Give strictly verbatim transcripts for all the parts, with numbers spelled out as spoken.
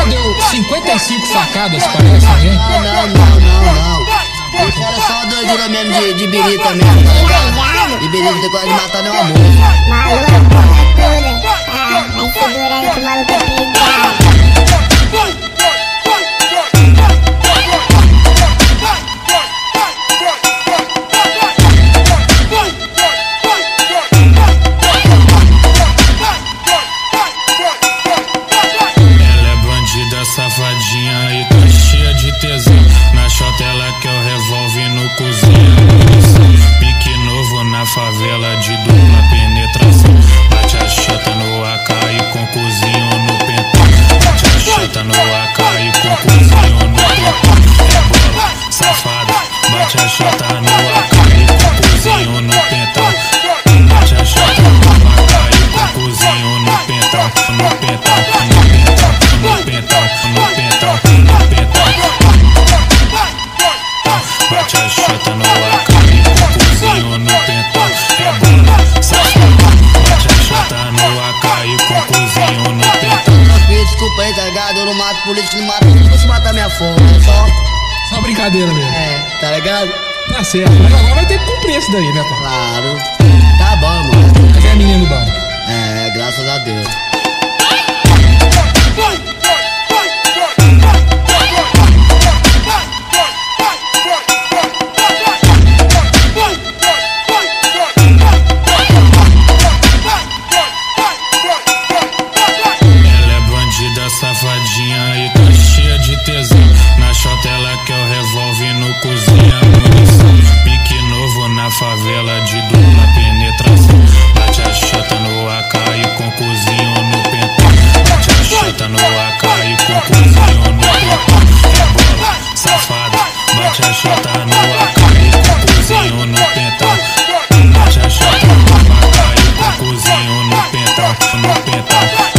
já deu cinquenta e cinco facadas, parece, hein? Não, não, não, não, não. Isso era só doidura mesmo de, de birita mesmo, tá ligado? De birita tem coisa de matar nem uma moça. Maluco, loucura. Ah, vai segurando que o maluco é pisado. Safadinha e tá cheia de tesão. Na chota ela quer o revólver no cozinha. Pique novo na favela de dupla penetração. Bate a chota no A K e com cozinho no pentão. Bate a chota no A K e com cozinho no pentão. É bola, safada. Bate a chota no A K e com cozinho no pentão. Bate a chota no A K e com cozinho no pentão. No pentão, no pentão, no pentão. No pentão, no pentão. Bate a chota no A K e com cozinho no pentão. É bola, safada. Bate a chota no A K e com cozinho no pentão. Desculpa aí, tá ligado? Eu não mato polícia, não mato ninguém. Você matar minha fome, é só. Só brincadeira mesmo. É, tá ligado? Tá certo, mas agora vai ter que cumprir isso daí, né, pô? Claro. Tá bom, mano. Aqui é menino bom. É, graças a Deus. Safadinha e tá cheia de tesão. Na chota ela quer o revólver no cozinha. Munição, pique novo na favela de dupla penetração. Bate a chota no A K e com cozinho no pentão. Bate a chota no A K e com cozinho no pentão. É bola, safada. Bate a chota no A K e com cozinho no pentão. Bate a chota no A K e com cozinho no pentão. No pentão.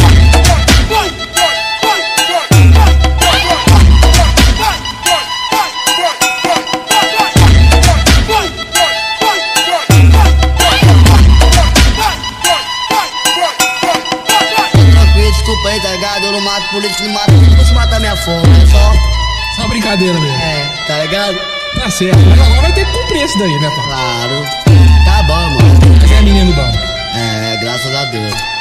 Desculpa aí, tá ligado? Eu não mato polícia, não mato ninguém. Você matar minha fome, é só. Só brincadeira mesmo. É, tá ligado? Tá certo, mas agora vai ter que cumprir isso daí, né, pô? Claro. Tá bom, mano. Aqui é menino bom. É, graças a Deus.